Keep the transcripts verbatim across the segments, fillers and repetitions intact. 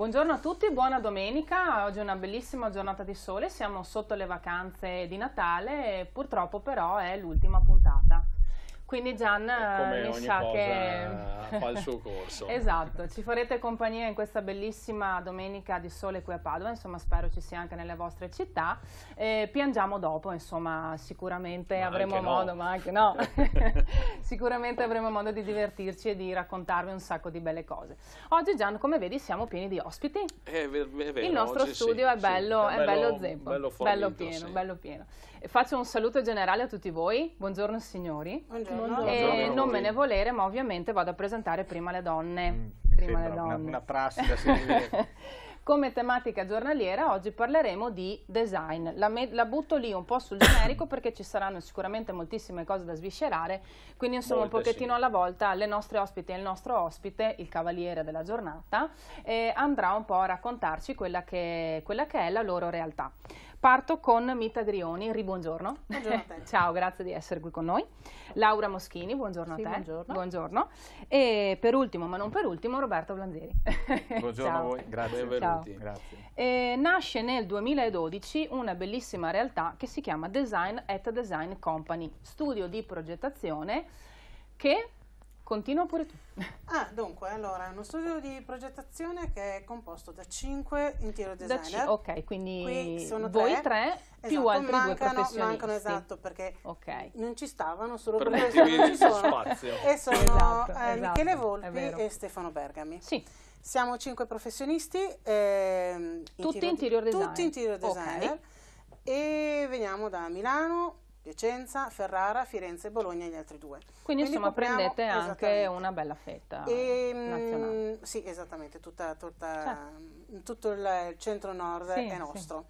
Buongiorno a tutti, buona domenica. Oggi è una bellissima giornata di sole, siamo sotto le vacanze di Natale e purtroppo però è l'ultima puntata. Quindi Gian Come mi ogni sa cosa che fa il suo corso. Esatto, ci farete compagnia in questa bellissima domenica di sole qui a Padova, insomma spero ci sia anche nelle vostre città. Eh, piangiamo dopo, insomma sicuramente Ma avremo anche no. modo, ma anche no, sicuramente avremo modo di divertirci e di raccontarvi un sacco di belle cose. Oggi Gian, come vedi, siamo pieni di ospiti. È ver- è vero, Il nostro oggi studio sì, è bello, sì, è bello zeppo, bello, bello fornito, pieno, sì. bello pieno. E faccio un saluto generale a tutti voi, buongiorno signori. Buongiorno. E Buongiorno. non me ne volere, ma ovviamente vado a presentare prima le donne. Mm, prima le sembra donne. Una, una prassi da seguire. Come tematica giornaliera oggi parleremo di design. La, me- la butto lì un po' sul generico perché ci saranno sicuramente moltissime cose da sviscerare, quindi insomma Molte, un pochettino sì. alla volta le nostre ospiti e il nostro ospite, il cavaliere della giornata, eh, andrà un po' a raccontarci quella che, quella che è la loro realtà. Parto con Mita Grioni, ribuongiorno. Buongiorno a te. Ciao, grazie di essere qui con noi. Laura Moschini, buongiorno Sì, a te. buongiorno. Buongiorno. E per ultimo, ma non per ultimo, Roberto Blanzeri. Buongiorno Ciao. a voi, grazie. Benvenuti. Grazie. E nasce nel duemiladodici una bellissima realtà che si chiama Design at Design Company, studio di progettazione che continua pure tu. Ah, dunque, allora, è uno studio di progettazione che è composto da cinque interior Da designer. C- ok, quindi Qui sono voi tre. tre più Esatto, altri due mancano, professionisti. mancano esatto, perché Ok. non ci stavano, solo Per per questo motivi non ci di sono. spazio. E sono Esatto, eh, esatto, Michele è Volpi vero. e Stefano Bergami. Sì, Siamo cinque professionisti, ehm, Tutti interior designer. Tutti interior Ok. designer e veniamo da Milano, Piacenza, Ferrara, Firenze, Bologna e gli altri due. quindi, insomma copriamo- prendete anche esattamente. una bella fetta E, nazionale. mm, sì, esattamente, tutta, tutta- Certo. tutto il, il centro-nord Sì, è sì. nostro.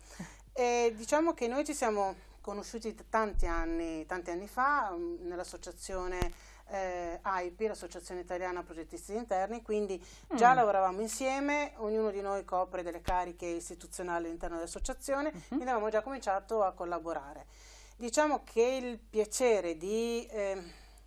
E diciamo che noi ci siamo conosciuti t- tanti anni, tanti anni fa mm, nell'associazione eh, A I P, l'Associazione Italiana Progettisti Interni, quindi già Mm. lavoravamo insieme, ognuno di noi copre delle cariche istituzionali all'interno dell'associazione, Mhm. quindi avevamo già cominciato a collaborare. Diciamo che il piacere di eh,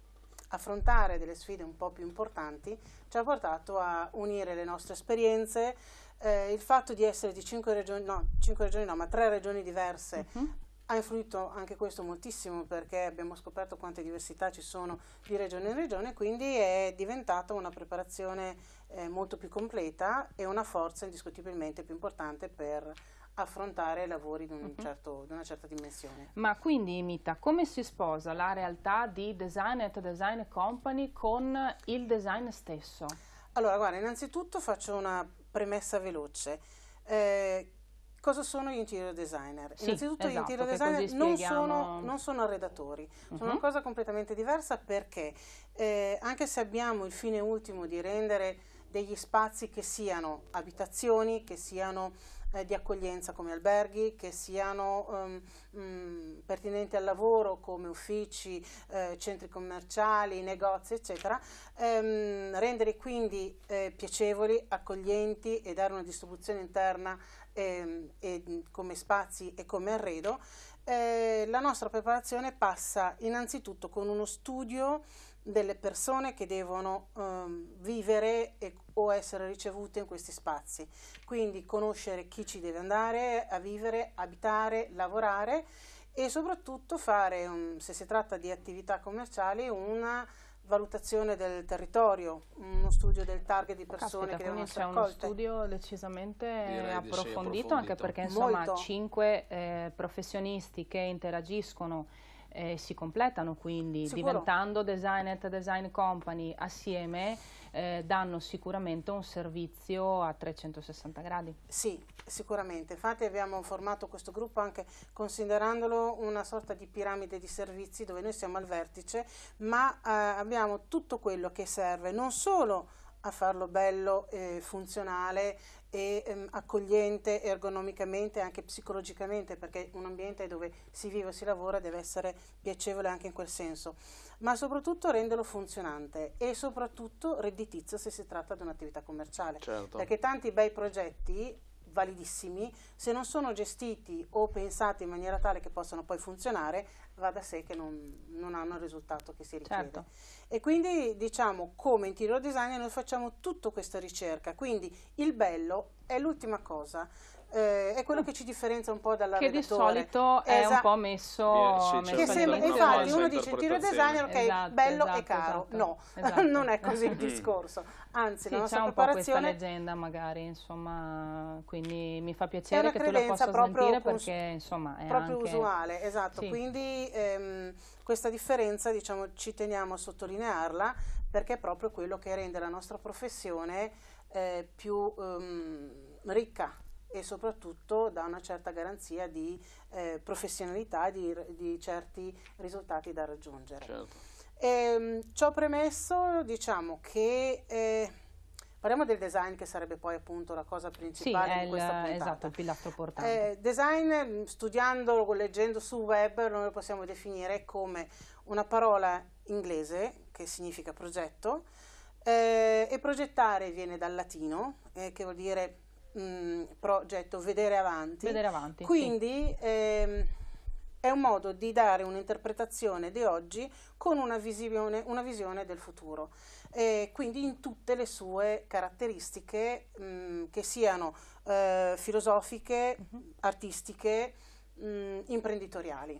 affrontare delle sfide un po' più importanti ci ha portato a unire le nostre esperienze, eh, il fatto di essere di cinque regioni, no, cinque regioni no, ma tre regioni diverse Mhm. ha influito anche questo moltissimo perché abbiamo scoperto quante diversità ci sono di regione in regione, quindi è diventata una preparazione eh, molto più completa e una forza indiscutibilmente più importante per affrontare lavori di, un Mhm. certo- di una certa dimensione. Ma quindi, Mita, come si sposa la realtà di Design at Design Company con il design stesso? Allora, guarda, innanzitutto faccio una premessa veloce. Eh, cosa sono gli interior designer? Sì, innanzitutto esatto, gli interior che designer così non spieghiamo- sono, non sono arredatori, sono Mhm. una cosa completamente diversa perché eh, anche se abbiamo il fine ultimo di rendere degli spazi che siano abitazioni, che siano eh, di accoglienza come alberghi, che siano um, mm, pertinenti al lavoro come uffici, eh, centri commerciali, negozi, eccetera, ehm, rendere quindi eh, piacevoli, accoglienti e dare una distribuzione interna ehm, e, come spazi e come arredo, eh, la nostra preparazione passa innanzitutto con uno studio delle persone che devono ehm, vivere e, o essere ricevute in questi spazi, quindi conoscere chi ci deve andare a vivere, abitare, lavorare e soprattutto fare, un, se si tratta di attività commerciali, una valutazione del territorio, uno studio del target di persone Caspita, che devono quindi essere c'è uno accolte. studio decisamente Direi di sì, approfondito, approfondito. anche perché insomma Molto. cinque eh, professionisti che interagiscono eh, si completano, quindi Sicuro. diventando Design at Design Company assieme eh, danno sicuramente un servizio a trecentosessanta gradi. Sì, sicuramente. Infatti abbiamo formato questo gruppo anche considerandolo una sorta di piramide di servizi dove noi siamo al vertice, ma eh, abbiamo tutto quello che serve non solo a farlo bello, eh, funzionale e ehm, accogliente ergonomicamente e anche psicologicamente, perché un ambiente dove si vive o si lavora deve essere piacevole anche in quel senso, ma soprattutto renderlo funzionante e soprattutto redditizio se si tratta di un'attività commerciale, Certo. perché tanti bei progetti validissimi, se non sono gestiti o pensati in maniera tale che possano poi funzionare, va da sé che non, non hanno il risultato che si richiede. Certo. E quindi diciamo, come interior designer noi facciamo tutta questa ricerca, quindi il bello è l'ultima cosa. Eh, è quello che ci differenzia un po' dalla che redattore. Di solito è Esa- un po' messo, Sì, messo che certo. sembra, Una infatti falsa uno dice interior designer, ok, Esatto, bello esatto, e caro. esatto. No, Esatto. non è così il discorso. Anzi, Sì, la c'è nostra un po' questa preparazione leggenda magari, insomma, quindi mi fa è piacere una che tu la credenza possa proprio, smentire cons- perché insomma è proprio anche... usuale, esatto. Sì. Quindi ehm, questa differenza, diciamo, ci teniamo a sottolinearla perché è proprio quello che rende la nostra professione eh, più ehm, ricca e soprattutto dà una certa garanzia di eh, professionalità, di, di certi risultati da raggiungere. Certo. E, ciò premesso, diciamo che eh, parliamo del design, che sarebbe poi appunto la cosa Sì, principale è di il, questa puntata. esatto, il pilastro portante. Eh, design, studiando, leggendo sul web, noi lo possiamo definire come una parola inglese che significa progetto, eh, e progettare viene dal latino, eh, che vuol dire mh, progetto, vedere avanti. Vedere avanti, Quindi ehm, è un modo di dare un'interpretazione di oggi con una visione, una visione del futuro, eh, quindi in tutte le sue caratteristiche, mh, che siano eh, filosofiche, uh-huh. artistiche, mh, imprenditoriali.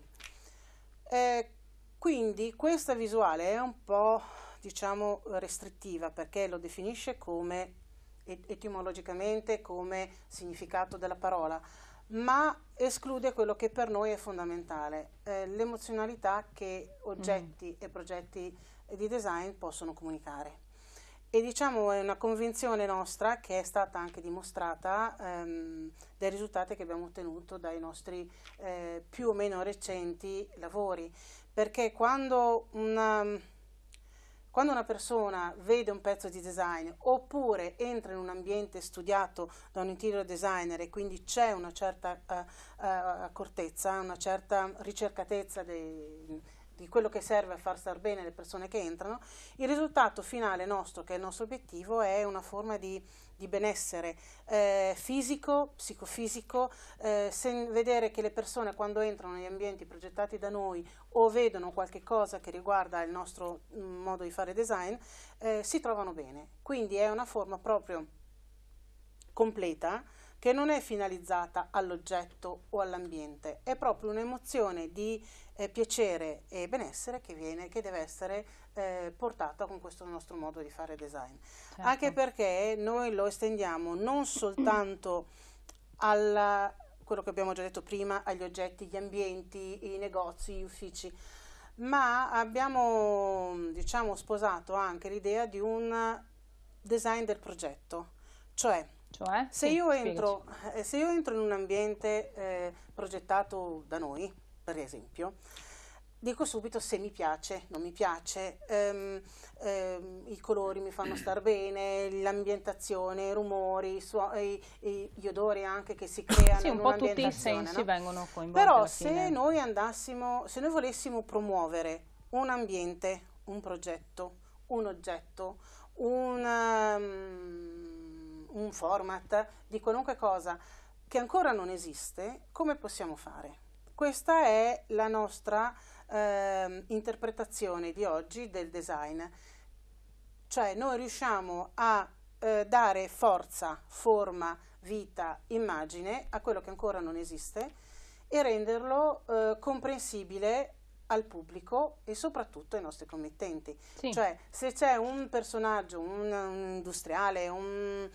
Eh, quindi questa visuale è un po', diciamo, restrittiva perché lo definisce come etimologicamente come significato della parola, ma esclude quello che per noi è fondamentale, eh, l'emozionalità che oggetti mm. e progetti di design possono comunicare. E diciamo è una convinzione nostra che è stata anche dimostrata ehm, dai risultati che abbiamo ottenuto dai nostri eh, più o meno recenti lavori, perché quando una Quando una persona vede un pezzo di design oppure entra in un ambiente studiato da un interior designer e quindi c'è una certa uh, uh, accortezza, una certa ricercatezza dei, di quello che serve a far star bene le persone che entrano, il risultato finale nostro, che è il nostro obiettivo, è una forma di, di benessere eh, fisico, psicofisico, eh, sen- vedere che le persone quando entrano negli ambienti progettati da noi o vedono qualche cosa che riguarda il nostro mh, modo di fare design, eh, si trovano bene. Quindi è una forma proprio completa che non è finalizzata all'oggetto o all'ambiente, è proprio un'emozione di eh, piacere e benessere che viene, che deve essere eh, portata con questo nostro modo di fare design. Certo. Anche perché noi lo estendiamo non soltanto alla, quello che abbiamo già detto prima, agli oggetti, gli ambienti, i negozi, gli uffici, ma abbiamo, diciamo, sposato anche l'idea di un design del progetto, cioè Cioè? Se, sì, io entro, eh, se io entro in un ambiente eh, progettato da noi, per esempio, dico subito se mi piace, non mi piace, ehm, ehm, i colori mi fanno star bene, l'ambientazione, i rumori, i, suo- i, i, gli odori anche che si creano sì, in un po' tutti i un'ambientazione, sensi no? vengono coinvolti. Però alla se fine. noi andassimo, se noi volessimo promuovere un ambiente, un progetto, un oggetto, un... Um, un format di qualunque cosa che ancora non esiste, come possiamo fare? Questa è la nostra eh, interpretazione di oggi del design, cioè noi riusciamo a eh, dare forza, forma, vita, immagine a quello che ancora non esiste e renderlo eh, comprensibile al pubblico e soprattutto ai nostri committenti. Sì. Cioè se c'è un personaggio, un, un industriale, un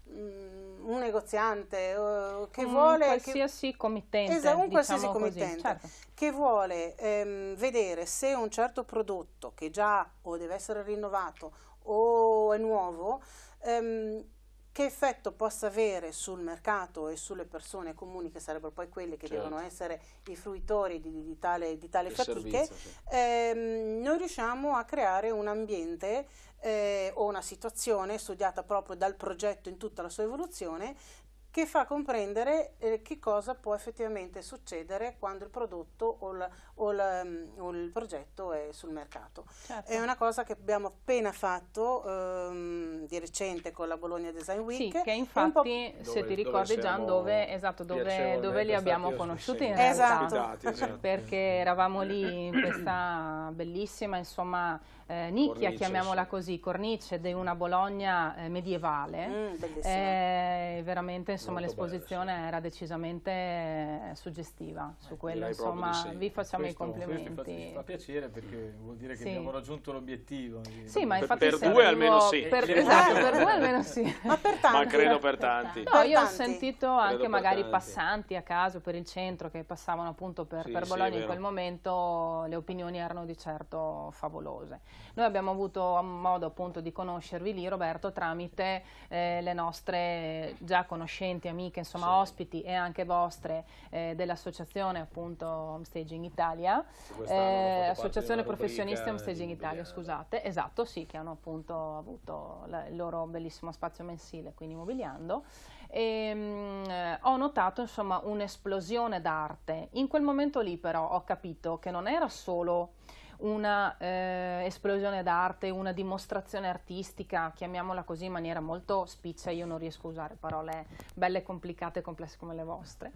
un negoziante uh, che un vuole qualsiasi che, committente, esatto, un diciamo qualsiasi così, committente certo. che vuole ehm, vedere se un certo prodotto che già o deve essere rinnovato o è nuovo, ehm, che effetto possa avere sul mercato e sulle persone comuni, che sarebbero poi quelli che certo. devono essere i fruitori di, di tale, di tale fatiche, servizio, sì. ehm, noi riusciamo a creare un ambiente eh, o una situazione studiata proprio dal progetto in tutta la sua evoluzione che fa comprendere eh, che cosa può effettivamente succedere quando il prodotto o, la, o, la, o il progetto è sul mercato. Certo. È una cosa che abbiamo appena fatto ehm, di recente con la Bologna Design Week. Sì, che infatti, se dove, ti ricordi Gian, dove, esatto, dove, dove li abbiamo conosciuti in realtà, esatto. Esatto. perché eravamo lì in questa bellissima, insomma, eh, nicchia, Cornice, chiamiamola sì. così, cornice di una Bologna eh, medievale. Mm, bellissima. Eh, veramente, insomma, Molto l'esposizione bella, sì. era decisamente eh, suggestiva su Eh, quello, direi proprio insomma, di sì. vi facciamo Questo- i complimenti. Questo infatti fa piacere perché vuol dire che Sì. abbiamo raggiunto l'obiettivo. Sì, ma Per- infatti per se due arrivo- almeno sì. Per, Eh, esatto, eh, per due almeno sì. Ma per tanti. Ma credo per tanti. No, Per io ho tanti. sentito anche per magari tanti. passanti a caso per il centro che passavano appunto per, Sì, per sì, Bologna è in vero. quel momento, le opinioni erano di certo favolose. Noi abbiamo avuto modo appunto di conoscervi lì, Roberto, tramite eh, le nostre già conoscenti, amiche, insomma Sì. ospiti e anche vostre eh, dell'associazione appunto Homestaging Italia, Quest'anno hanno fatto parte Associazione della Professionisti rubrica Homestaging di Italia, Mobiliare. scusate, esatto, sì, che hanno appunto avuto la- il loro bellissimo spazio mensile, quindi Mobiliando. E, mh, eh, ho notato insomma un'esplosione d'arte. In quel momento lì però ho capito che non era solo una eh, esplosione d'arte, una dimostrazione artistica, chiamiamola così in maniera molto spiccia, io non riesco a usare parole belle, complicate e complesse come le vostre,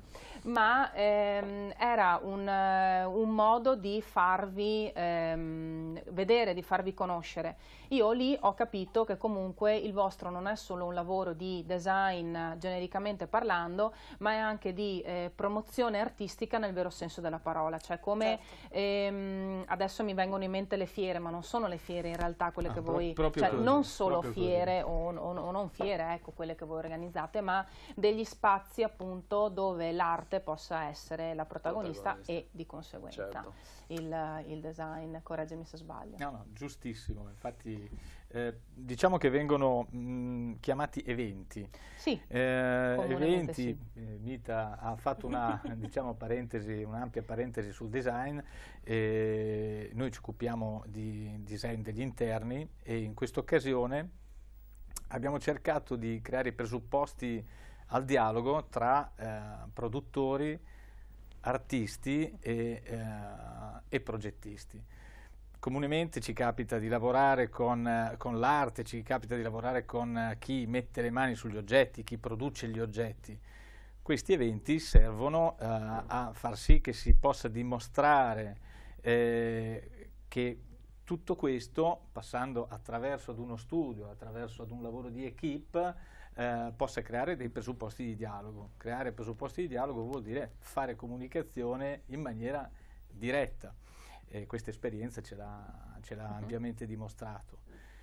ma ehm, era un, eh, un modo di farvi ehm, vedere, di farvi conoscere. Io lì ho capito che comunque il vostro non è solo un lavoro di design genericamente parlando, ma è anche di eh, promozione artistica nel vero senso della parola, cioè come Certo. ehm, adesso mi vengono in mente le fiere, ma non sono le fiere in realtà quelle Ah, che pro- voi, proprio cioè così, non solo proprio così. fiere o, o- o non fiere, ecco, quelle che voi organizzate, ma degli spazi appunto dove l'arte possa essere la protagonista, Protagonista. e di conseguenza Certo. il, il design, correggimi se sbaglio. No, no, giustissimo. Infatti, eh, diciamo che vengono mh, chiamati eventi. Sì, Eh, Comunemente eventi, sì. eh, Mita ha fatto una diciamo parentesi, un'ampia parentesi sul design. Eh, noi ci occupiamo di design degli interni e in questa occasione abbiamo cercato di creare i presupposti al dialogo tra eh, produttori, artisti e, eh, e progettisti. Comunemente ci capita di lavorare con, eh, con l'arte, ci capita di lavorare con eh, chi mette le mani sugli oggetti, chi produce gli oggetti. Questi eventi servono eh, a far sì che si possa dimostrare eh, che tutto questo, passando attraverso ad uno studio, attraverso ad un lavoro di equipe, eh, possa creare dei presupposti di dialogo. Creare presupposti di dialogo vuol dire fare comunicazione in maniera diretta. E questa esperienza ce l'ha, ce l'ha ampiamente dimostrato.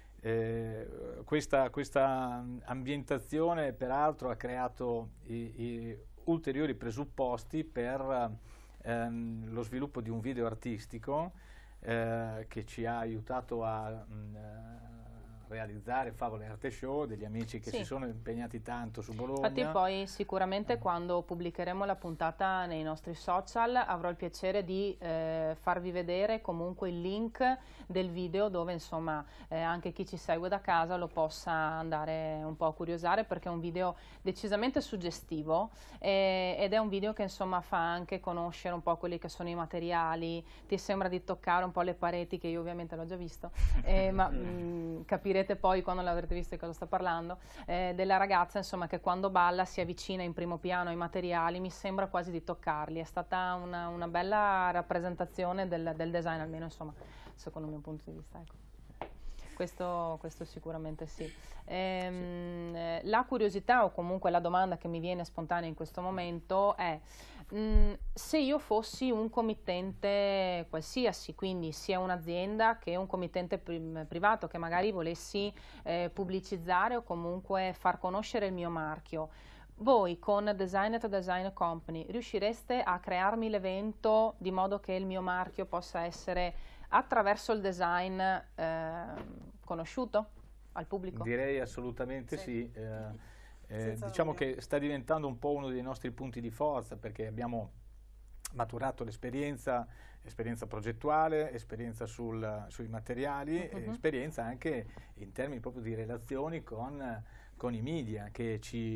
Eh, questa, questa ambientazione peraltro ha creato i, i ulteriori presupposti per ehm, lo sviluppo di un video artistico eh, che ci ha aiutato a mh, realizzare Favole Arte Show, degli amici che Sì. si sono impegnati tanto su Bologna. Infatti poi sicuramente quando pubblicheremo la puntata nei nostri social avrò il piacere di eh, farvi vedere comunque il link del video dove insomma eh, anche chi ci segue da casa lo possa andare un po' a curiosare, perché è un video decisamente suggestivo eh, ed è un video che insomma fa anche conoscere un po' quelli che sono i materiali, ti sembra di toccare un po' le pareti, che io ovviamente l'ho già visto, eh, ma mh, capirete poi quando l'avrete visto di cosa sto parlando, eh, della ragazza insomma che quando balla si avvicina in primo piano ai materiali, mi sembra quasi di toccarli. È stata una, una bella rappresentazione del, del design, almeno insomma secondo il mio punto di vista, ecco. Questo, questo sicuramente sì. Ehm, eh, la curiosità, o comunque la domanda che mi viene spontanea in questo momento è: mh, se io fossi un committente qualsiasi, quindi sia un'azienda che un committente pri- privato che magari volessi eh, pubblicizzare o comunque far conoscere il mio marchio, voi con Designet Design Company riuscireste a crearmi l'evento di modo che il mio marchio possa essere attraverso il design eh, conosciuto al pubblico? Direi assolutamente Sì. sì. Eh, eh, Senza diciamo dubbio. che sta diventando un po' uno dei nostri punti di forza, perché abbiamo maturato l'esperienza, esperienza progettuale, esperienza sul- sui materiali, e Mhm. esperienza anche in termini proprio di relazioni con, con i media che ci,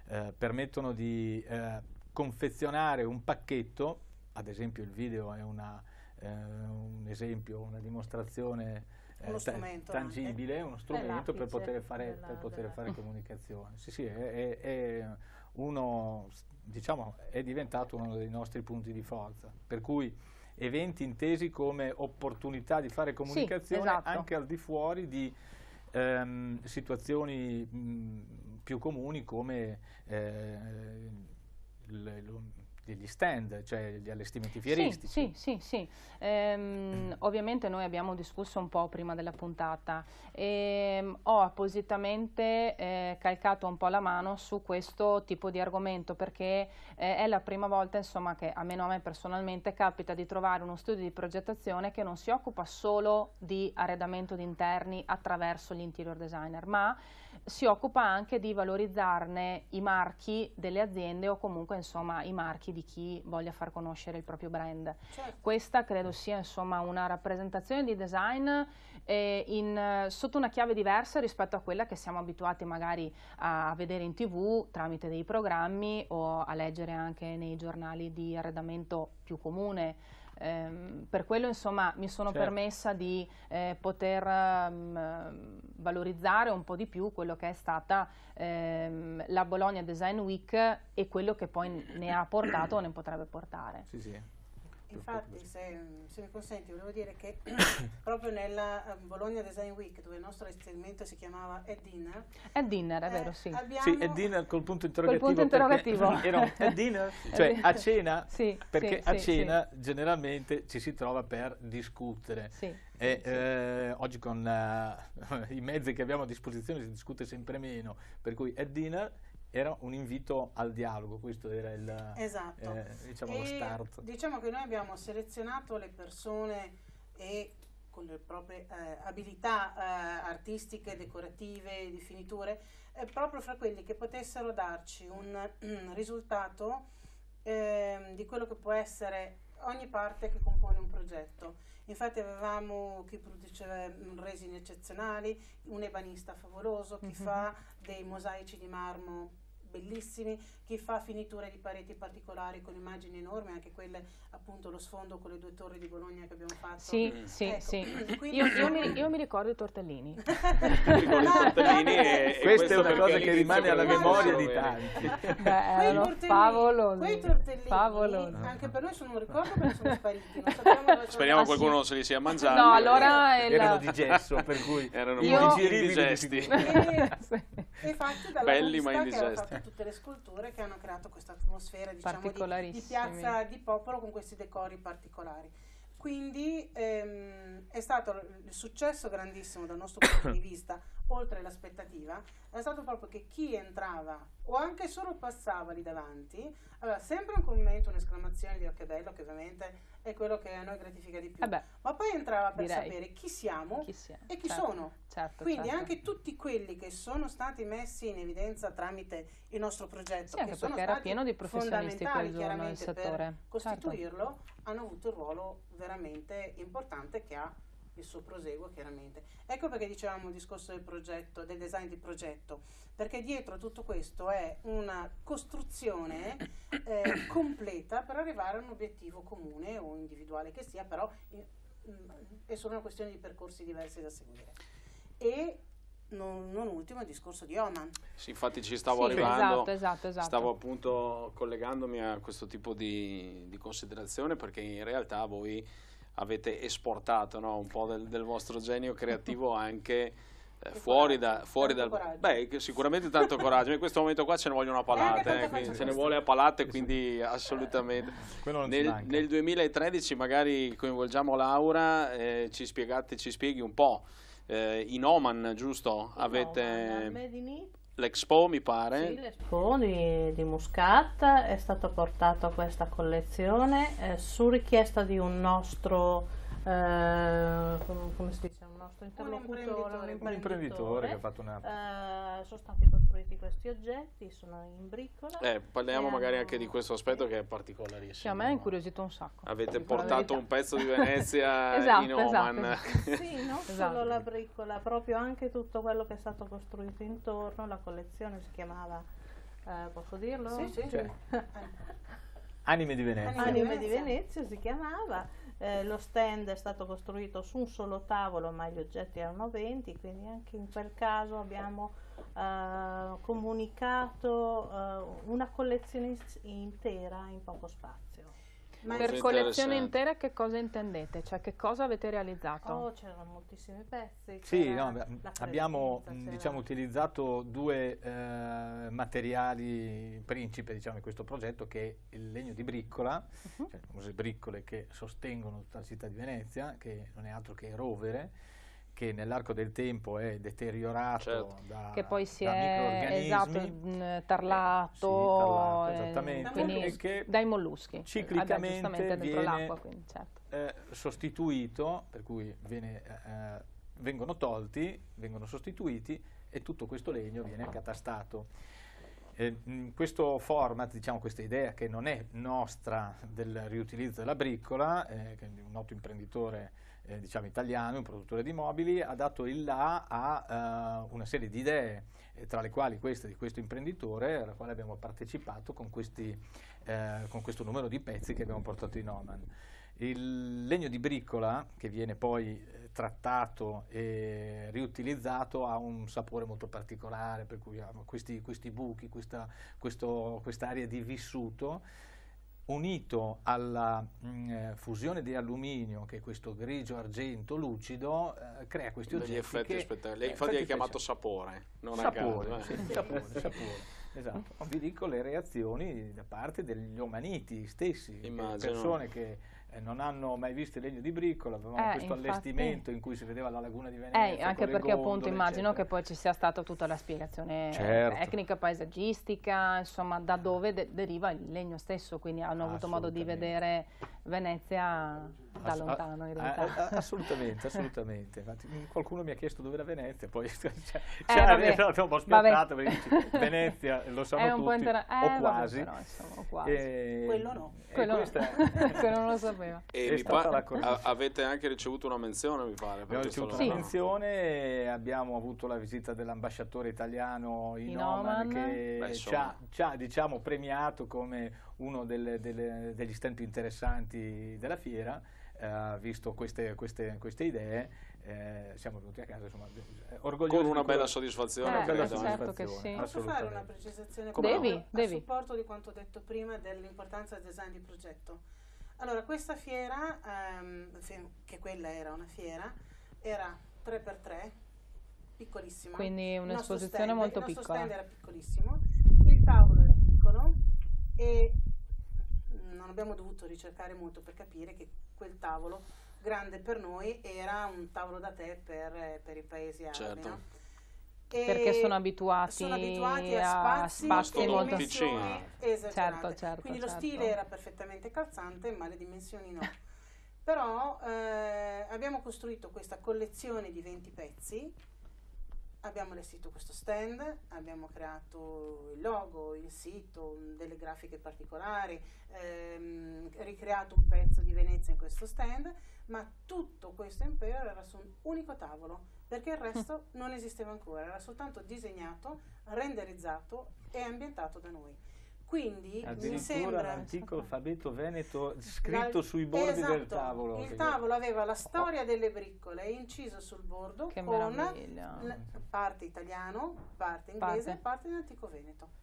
eh, permettono di eh, confezionare un pacchetto, ad esempio il video è una, eh, un esempio, una dimostrazione eh, Uno ta strumento tangibile, uno strumento per poter fare, della, per poter della... fare comunicazione. Sì, sì, è, è, è uno, diciamo, è diventato uno dei nostri punti di forza, per cui eventi intesi come opportunità di fare comunicazione, sì, esatto, anche al di fuori di ehm, situazioni mh, più comuni come eh, degli stand, cioè gli allestimenti fieristici. Sì, sì, sì, sì. Ehm, ovviamente noi abbiamo discusso un po' prima della puntata e ho appositamente eh, calcato un po' la mano su questo tipo di argomento perché eh, è la prima volta, insomma, che almeno a me personalmente capita di trovare uno studio di progettazione che non si occupa solo di arredamento di interni attraverso gli interior designer, ma si occupa anche di valorizzarne i marchi delle aziende o comunque, insomma, i marchi di chi voglia far conoscere il proprio brand. Certo. Questa credo sia, insomma, una rappresentazione di design eh, in, sotto una chiave diversa rispetto a quella che siamo abituati magari a, a vedere in tv tramite dei programmi o a leggere anche nei giornali di arredamento più comune. Um, per quello, insomma, mi sono certo. permessa di eh, poter um, valorizzare un po' di più quello che è stata um, la Bologna Design Week e quello che poi ne ha portato o ne potrebbe portare. Sì, sì. Infatti, se, se mi consenti, volevo dire che proprio nella Bologna Design Week, dove il nostro esperimento si chiamava Ed Dinner, Ed Dinner, è eh, vero, sì. Sì, Ed Dinner col punto interrogativo. Col punto interrogativo. Era un Ed Dinner, cioè a cena, sì, perché sì, a sì, cena sì. generalmente ci si trova per discutere. Sì, e sì, eh, sì. Oggi con uh, i mezzi che abbiamo a disposizione si discute sempre meno, per cui Ed Dinner era un invito al dialogo, questo era il, esatto. eh, diciamo, e lo start. Diciamo che noi abbiamo selezionato le persone e con le proprie eh, abilità eh, artistiche, decorative, di finiture, eh, proprio fra quelli che potessero darci un um, risultato eh, di quello che può essere ogni parte che compone un progetto. Infatti avevamo chi produceva resine eccezionali, un ebanista favoloso, chi mm-hmm. fa dei mosaici di marmo bellissimi, chi fa finiture di pareti particolari con immagini enormi, anche quelle appunto lo sfondo con le due torri di Bologna che abbiamo fatto. Sì, mm. sì, ecco. sì. Quindi io, io, mi, io mi ricordo i tortellini. mi ricordo i tortellini e, questa è una cosa che all'inizio rimane alla no, memoria no, di no. tanti. Beh, erano favolosi. Quei tortellini, favolosi. anche per noi sono un ricordo perché sono spariti. Non sappiamo dove Speriamo ah, qualcuno sì. se li sia mangiati. No, allora il... erano di gesso, per cui erano io... molto indigesti. E, e fatti dalla belli ma che aveva indigesti. fatto tutte le sculture che hanno creato questa atmosfera, diciamo, di, di piazza di popolo con questi decori particolari. Quindi ehm, è stato il successo grandissimo dal nostro punto di vista, oltre l'aspettativa, è stato proprio che chi entrava o anche solo passava lì davanti aveva sempre un commento, un'esclamazione di oh che bello, che ovviamente è quello che a noi gratifica di più, eh beh, ma poi entrava per direi. sapere chi siamo, chi siamo. e chi certo, sono. Certo, Quindi certo. anche tutti quelli che sono stati messi in evidenza tramite il nostro progetto, sì, che anche sono perché era stati pieno di professionisti quel giorno nel chiaramente settore. per costituirlo, certo. hanno avuto un ruolo veramente importante che ha il suo proseguo chiaramente. Ecco perché dicevamo il discorso del progetto, del design di progetto, perché dietro a tutto questo è una costruzione eh, completa per arrivare a un obiettivo comune o individuale che sia, però eh, è solo una questione di percorsi diversi da seguire. E non, non ultimo il discorso di Oman. Sì, infatti ci stavo sì, arrivando, esatto, esatto, esatto. stavo appunto collegandomi a questo tipo di, di considerazione, perché in realtà voi avete esportato, no, un po' del, del vostro genio creativo anche eh, fuori, da, fuori dal... coraggio. Beh, sicuramente tanto coraggio, in questo momento qua ce ne vogliono a palate, eh, quindi ce ne vuole a palate, quindi assolutamente. Nel, nel duemilatredici magari coinvolgiamo Laura, eh, ci spiegate, ci spieghi un po', eh, in Oman, giusto? In avete Oman, l'Expo, mi pare? Sì, l'Expo di, di Muscat è stato portato a questa collezione eh, su richiesta di un nostro, eh, come, come si dice, un nostro interlocutore, un imprenditore, un imprenditore che ha fatto una... Eh, sono stati costruiti questi oggetti, sono in bricola. Eh, parliamo e magari hanno- anche di questo aspetto sì. che è particolarissimo. Sì, a me ha incuriosito un sacco. Avete dico la portato verità. un pezzo di Venezia Esatto, in Oman. esatto. Sì, non Esatto. solo la bricola, proprio anche tutto quello che è stato costruito intorno. La collezione si chiamava eh, posso dirlo? Sì, sì. Cioè, Anime di Venezia. Anime di Venezia si chiamava. Eh, lo stand è stato costruito su un solo tavolo, ma gli oggetti erano venti, quindi anche in quel caso abbiamo eh, comunicato eh, una collezione intera in poco spazio. Ma per collezione intera che cosa intendete? Cioè che cosa avete realizzato? Oh, c'erano moltissimi pezzi. Sì, no, abbiamo diciamo, utilizzato due eh, materiali principe diciamo, in questo progetto, che è il legno di briccola, uh-huh. cioè le briccole che sostengono tutta la città di Venezia, che non è altro che rovere, che nell'arco del tempo è deteriorato certo. da che poi si da è esatto, tarlato, sì, tarlato esattamente, eh, quindi che dai molluschi ciclicamente Vabbè, viene l'acqua, quindi, certo. eh, sostituito, per cui viene, eh, vengono tolti, vengono sostituiti e tutto questo legno viene accatastato. Eh, questo format, diciamo questa idea che non è nostra del riutilizzo della briccola, eh, che è un noto imprenditore Eh, diciamo italiano, un produttore di mobili, ha dato il là a uh, una serie di idee, eh, tra le quali questa di questo imprenditore, alla quale abbiamo partecipato con, questi, eh, con questo numero di pezzi che abbiamo portato in Oman. Il legno di briccola, che viene poi eh, trattato e riutilizzato, ha un sapore molto particolare, per cui ha questi, questi buchi, questa area di vissuto, unito alla mh, fusione di alluminio, che è questo grigio argento lucido, eh, crea questi oggetti. Degli effetti spettacolari. Lei infatti è chiamato sapore, non sapore, a caso. Eh. Sì, sapore, sapore. Esatto. Vi dico le reazioni da parte degli omaniti stessi, persone che eh, non hanno mai visto il legno di briccola, avevamo eh, questo infatti, allestimento in cui si vedeva la laguna di Venezia. Eh, anche perché gondole, appunto immagino eccetera. che poi ci sia stata tutta la spiegazione certo. tecnica, paesaggistica, insomma da dove de deriva il legno stesso, quindi hanno avuto modo di vedere Venezia da Ass lontano in realtà. A a assolutamente, assolutamente. Infatti, qualcuno mi ha chiesto dove era Venezia, poi ci eh, ha un po' spiazzato perché dice, Venezia lo sanno è un tutti, po' eh, o quasi. Vabbè, però, insomma, o quasi. E, quello no. Quello, questa, quello non lo sapeva. E mi pa avete anche ricevuto una menzione, mi pare. Abbiamo ricevuto una menzione, abbiamo avuto la visita dell'ambasciatore italiano in, in Oman, Oman, che Beh, ci, ha, ci ha diciamo, premiato come uno delle, delle, degli stand più interessanti della fiera. Uh, visto queste, queste, queste idee, eh, siamo venuti a casa insomma, orgogliosi con una bella soddisfazione. Eh, una bella certo soddisfazione. Che sì. Posso fare una precisazione devi, a devi. supporto di quanto detto prima dell'importanza del design di progetto? Allora, questa fiera, um, che quella era una fiera, era tre per tre, piccolissima. Quindi un'esposizione molto piccola. Il nostro piccola. stand era piccolissimo, il tavolo era piccolo e non abbiamo dovuto ricercare molto per capire che quel tavolo grande per noi era un tavolo da tè per, per i paesi arabi, certo. no? Perché sono abituati, sono abituati a spazi, a spazi e molto dimensioni esagerate. Certo, certo, quindi certo. lo stile era perfettamente calzante, ma le dimensioni no. Però eh, abbiamo costruito questa collezione di venti pezzi, abbiamo allestito questo stand, abbiamo creato il logo, il sito, delle grafiche particolari, ehm, ricreato un pezzo di Venezia in questo stand, ma tutto questo impero era su un unico tavolo, perché il resto non esisteva ancora, era soltanto disegnato, renderizzato e ambientato da noi. Quindi mi sembra l'antico alfabeto veneto scritto sui bordi esatto, del tavolo. Il tavolo aveva la storia oh. delle briccole inciso sul bordo che con parte italiano, parte inglese e parte in antico veneto.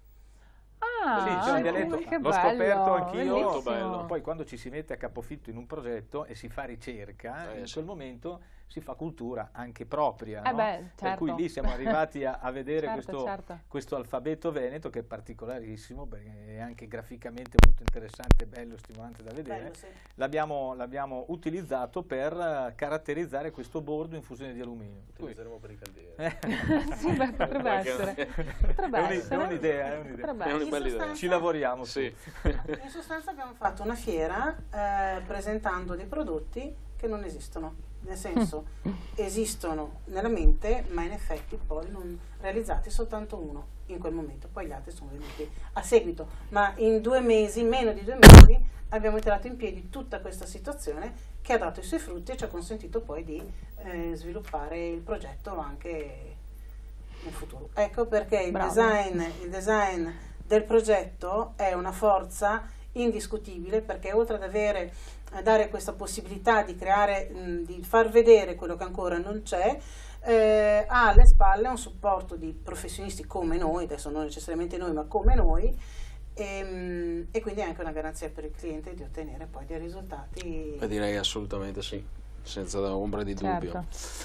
Ah, sì, c'è un dialetto, che l'ho bello, scoperto anch'io. Molto bello. Poi quando ci si mette a capofitto in un progetto e si fa ricerca, eh, in sì. quel momento si fa cultura anche propria, eh no? beh, certo. Per cui lì siamo arrivati a, a vedere certo, questo, certo. questo alfabeto veneto che è particolarissimo, perché è anche graficamente molto interessante, bello, stimolante da vedere. Sì. L'abbiamo utilizzato per caratterizzare questo bordo in fusione di alluminio. Utilizzeremo per i caldieri. Sì, beh, potrebbe essere. Potrebbe è essere. un'idea, è un'idea. Potrebbe È una bella idea. Ci lavoriamo, sì. In sostanza abbiamo fatto una fiera eh, presentando dei prodotti che non esistono. Nel senso, esistono nella mente, ma in effetti poi non realizzati soltanto uno in quel momento, poi gli altri sono venuti a seguito. Ma in due mesi, meno di due mesi, abbiamo tirato in piedi tutta questa situazione che ha dato i suoi frutti e ci ha consentito poi di eh, sviluppare il progetto anche nel futuro. Ecco perché il design, il design del progetto è una forza indiscutibile, perché oltre ad avere a dare questa possibilità di creare, mh, di far vedere quello che ancora non c'è, eh, ha alle spalle un supporto di professionisti come noi, adesso non necessariamente noi ma come noi, e, mh, e quindi è anche una garanzia per il cliente di ottenere poi dei risultati. Beh, direi assolutamente sì, senza ombra di certo. dubbio.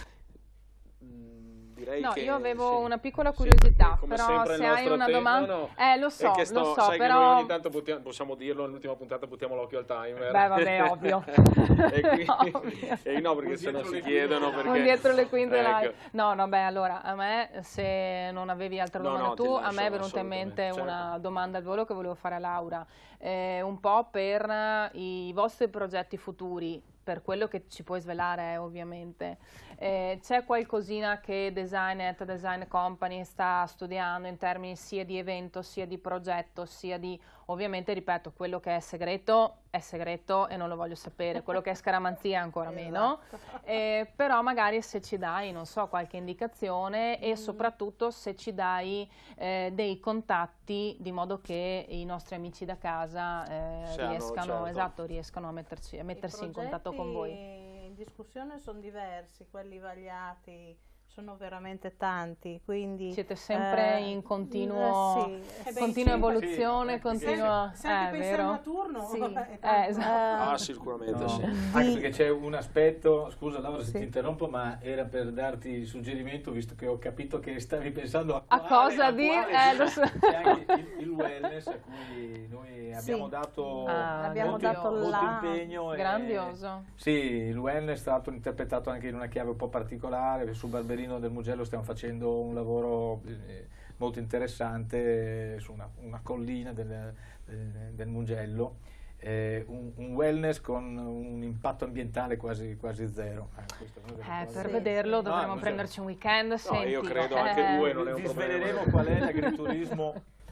No, che, io avevo sì, una piccola curiosità, sì, però se hai una domanda... no, eh, lo so, sto, lo so, sai però... Che noi ogni tanto possiamo, possiamo dirlo, nell'ultima puntata buttiamo l'occhio al timer. Beh, vabbè, ovvio. e quindi, ovvio. E no, perché se non si chiedono... Perché... Non dietro le quinte ecco. live. No, no, beh, allora, a me, se non avevi altre no, domande no, tu, lascio, a me è venuta in mente certo. una domanda al volo che volevo fare a Laura. Eh, un po' per i vostri progetti futuri, per quello che ci puoi svelare eh, ovviamente. Eh, c'è qualcosina che Design at Design Company sta studiando in termini sia di evento, sia di progetto, sia di, ovviamente ripeto, quello che è segreto è segreto e non lo voglio sapere, quello che è scaramanzia ancora meno, eh, però magari se ci dai, non so, qualche indicazione e soprattutto se ci dai eh, dei contatti di modo che i nostri amici da casa eh, Siano, riescano, certo. esatto, riescano a, metterci, a mettersi in contatto con voi. In discussione sono diversi, quelli vagliati sono veramente tanti, quindi siete sempre eh, in continuo, eh, sì, continua sì, evoluzione, sì, continua, se anche eh, pensiamo vero? a turno, Sì. eh, esatto. Ah, sicuramente no. sì. Anche perché c'è un aspetto, scusa Laura se sì. ti interrompo, ma era per darti il suggerimento, visto che ho capito che stavi pensando a, A quale, cosa a di? quale, Eh, lo so. c'è anche il, il wellness a cui noi abbiamo Sì. dato, Ah, abbiamo molto, dato molto là. impegno. E, Grandioso. sì, il wellness è stato interpretato anche in una chiave un po' particolare. Sul Barberino del Mugello stiamo facendo un lavoro eh, molto interessante eh, su una, una collina del, del, del Mugello, eh, un, un wellness con un impatto ambientale quasi, quasi zero. Eh, Eh, per Sì. vederlo No, dovremmo non prenderci un weekend. No, Senti, io credo eh, anche due, non è un Vi problema. sveleremo qual è l'agriturismo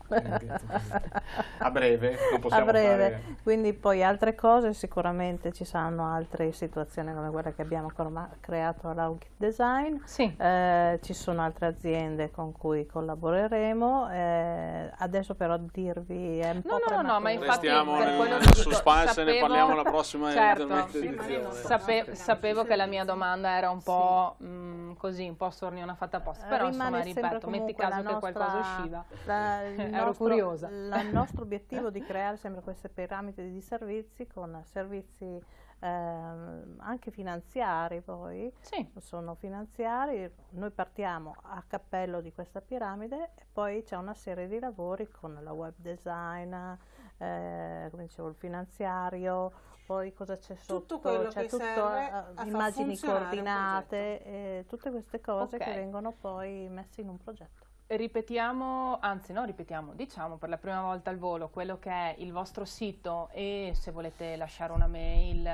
a breve, lo a possiamo breve, fare. quindi poi altre cose, sicuramente ci saranno altre situazioni come quella che abbiamo creato alla Ukip Design, Sì. eh, ci sono altre aziende con cui collaboreremo, eh, adesso però dirvi è un No, po' no, no, ma prematuro. infatti Restiamo per nel quello che dico, suspense e ne sapevo- parliamo la prossima certo, edizione. sape- sapevo che la mia domanda era un po' mh, così, un po' sorniona fatta apposta, però Rimane insomma, sempre ripeto, metti comunque caso la che qualcosa nostra- usciva. la- il Ero nostro- curiosa. la- Il nostro obiettivo di creare sempre queste piramidi di servizi con servizi ehm, anche finanziari, poi Sì. sono finanziari, noi partiamo a cappello di questa piramide e poi c'è una serie di lavori con la web design, eh, come dicevo il finanziario, poi cosa c'è sotto, Tutto quello c'è che tutto, serve eh, a far immagini funzionare un coordinate, eh, tutte queste cose Ok. che vengono poi messe in un progetto. Ripetiamo, anzi no ripetiamo, diciamo per la prima volta al volo quello che è il vostro sito e se volete lasciare una mail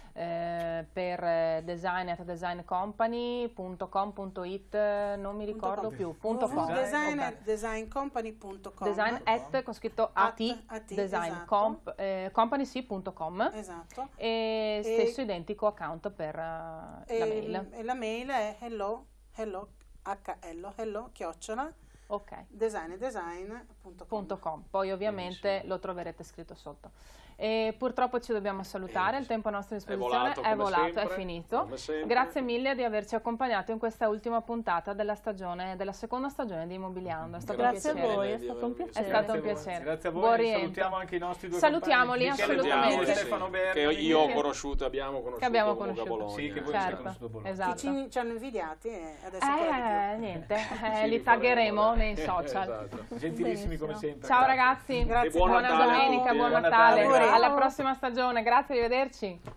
eh, per design at design company punto com punto it, non mi ricordo più, punto com. Design Ok. at design company punto com. Design at con scritto at, At, at, design esatto. comp, eh, company sì punto com Esatto. e E- stesso identico account per uh, E la il- mail. e la mail è hello, hello, H-L, hello, chiocciola, Ok. designdesign punto com. Punto com. Poi ovviamente lo troverete scritto sotto. E purtroppo ci dobbiamo salutare, il tempo a nostra disposizione volato è come volato, sempre, è finito. come sempre. Grazie mille di averci accompagnato in questa ultima puntata della stagione, della seconda stagione di Immobiliando. È stato Grazie un a piacere. voi, è di stato un avervi- piacere. È stato un Grazie a voi. piacere. Grazie a voi. Buon e rientro. salutiamo anche i nostri due Salutiamoli, compagni, Michele assolutamente. Diamo e Stefano Berni. Che io ho Che- conosciuto, abbiamo conosciuto, che abbiamo comunque a conosciuto. Bologna. Sì, che voi Certo, siete conosciuto a Bologna. Che esatto. ci, ci hanno invidiati e adesso Eh, ancora di niente, eh, Sì, li li taggeremo faremo, nei dai. social. Esatto. Gentilissimi come Benissimo. sempre. Ciao Grazie. ragazzi, Grazie. E buon buona Natale a domenica, tutti, buon eh. Buon Natale, Natale, alla grazie. prossima stagione, grazie, arrivederci.